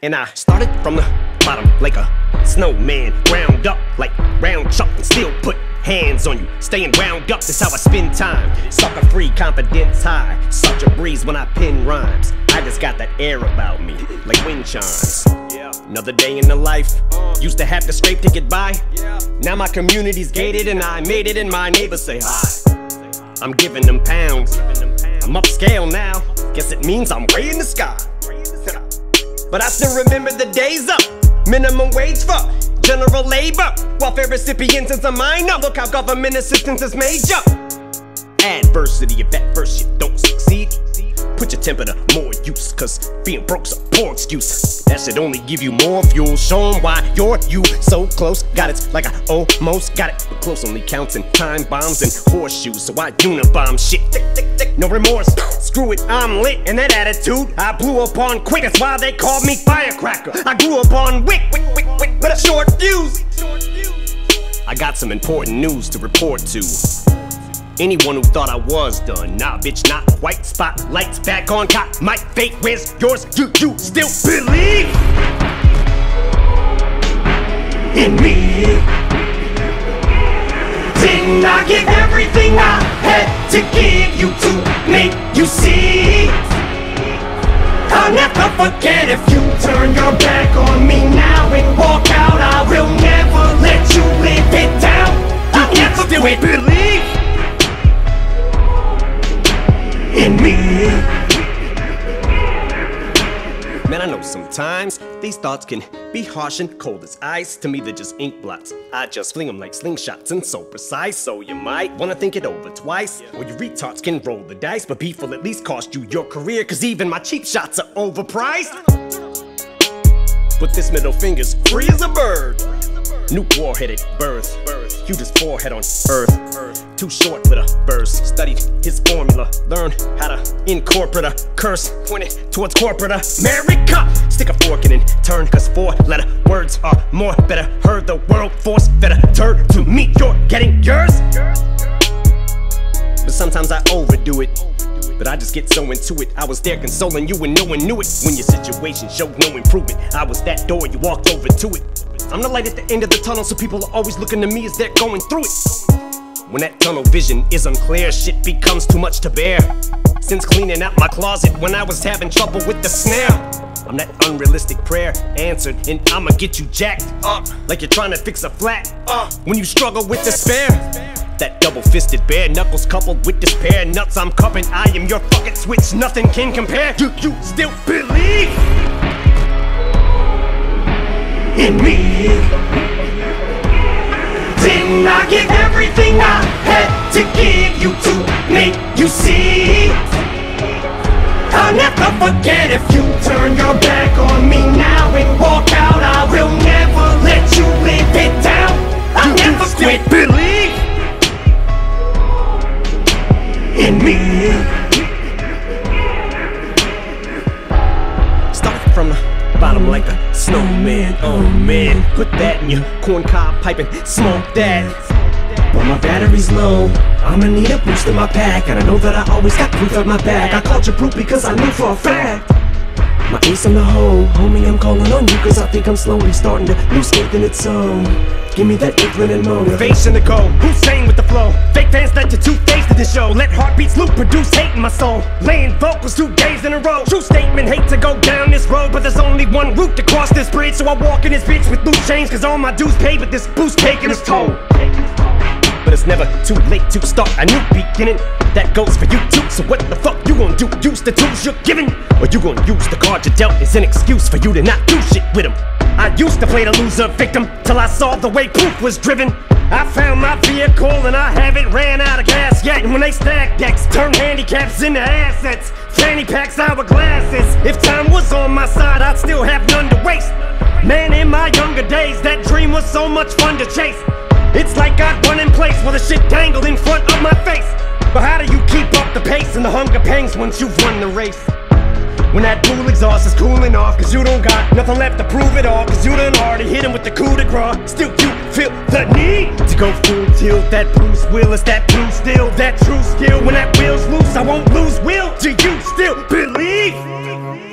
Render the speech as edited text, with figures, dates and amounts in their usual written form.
And I started from the bottom like a snowman, ground up like round chuck and still put hands on you. Staying wound up is how I spend time. Sucker free, confidence high. Such a breeze when I pen rhymes. I just got that air about me, like wind chimes. Another day in the life. Used to have to scrape to get by. Now my community's gated and I made it and my neighbors say hi. I'm giving them pounds. I'm upscale now. Guess it means I'm way in the sky. But I still remember the days up. Minimum wage for general labor. Welfare recipients is a minor. Look how government assistance is major. Adversity, if at first you don't succeed, put your temper to more use, cause being broke's a poor excuse. That should only give you more fuel. Show 'em why you're you. So close, got it like I almost got it. But close only counts in time bombs and horseshoes. So I unibomb shit, no remorse. Screw it, I'm lit, and that attitude I blew up on quick. That's why they called me firecracker. I grew up on wick, but a short fuse. I got some important news to report to anyone who thought I was done. Nah, bitch, not quite. Spotlights back on top. My fate, where's yours? You still believe in me? Didn't I give everything I had to give you to make you see? I'll never forget if you turn your back on me now and walk out. I will never let you live it down. I'll never still believe in me. Man, I know sometimes these thoughts can be harsh and cold as ice. To me, they're just ink blots. I just fling them like slingshots and so precise. So you might wanna think it over twice. Or you retards can roll the dice, but beef will at least cost you your career, cause even my cheap shots are overpriced. But this middle finger's free as a bird. Nuke warhead at birth. Hugest forehead on earth. Too short with a verse. Studied his formula. Learned how to incorporate a curse. Pointed towards corporate America. Stick a fork in and turn, cause 4-letter words are more better heard. The world force fed a turd to me. You're getting yours. But sometimes I overdo it. But I just get so into it. I was there consoling you and no one knew it. When your situation showed no improvement, I was that door, you walked over to it. I'm the light at the end of the tunnel, so people are always looking to me as they're going through it. When that tunnel vision is unclear, shit becomes too much to bear. Since cleaning out my closet when I was having trouble with the snare, I'm that unrealistic prayer answered, and I'ma get you jacked up like you're trying to fix a flat when you struggle with despair. That double-fisted bare knuckles coupled with despair nuts I'm cupping. I am your fucking switch, nothing can compare. You still believe in me? Didn't I give everything I had to give you to make you see? I'll never forget if you turn your back on me now and walk out. I will never let you live it down. I'll never quit believe in me. Start from the bottom like a snowman. Oh man, put that in your corn cob pipe and smoke that. But my battery's low, I'ma need a boost in my pack. And I know that I always got proof at my back. I called you proof because I knew for a fact my ace in the hole. Homie, I'm calling on you cause I think I'm slowly starting to lose faith in its own. Give me that inkling and motivation to go. Hussein with the flow. Fake fans let your two-faced in the show. Let heartbeats loop, produce hate in my soul. Laying vocals 2 days in a row. True statement, hate to go down this road, but there's only one route to cross this bridge. So I walk in this bitch with loose chains, cause all my dues paid, but this boost taking its toll. But it's never too late to start a new beginning. That goes for you too. So what the fuck you gonna do? Use the tools you're given? Or you gonna use the card you dealt as an excuse for you to not do shit with them? I used to play the loser victim till I saw the way proof was driven. I found my vehicle and I haven't ran out of gas yet. And when they stack decks, turn handicaps into assets. Fanny packs, hourglasses. If time was on my side, I'd still have none to waste. Man, in my younger days, that dream was so much fun to chase. It's like I'd run in place while the shit dangled in front of my face. But how do you keep up the pace and the hunger pangs once you've run the race? When that dual exhaust is cooling off, cause you don't got nothing left to prove it all, cause you done already hit him with the coup de grace. Still you feel the need to go full tilt. That Bruce Willis, that blue still, that true skill. When that wheel's loose, I won't lose will. Do you still believe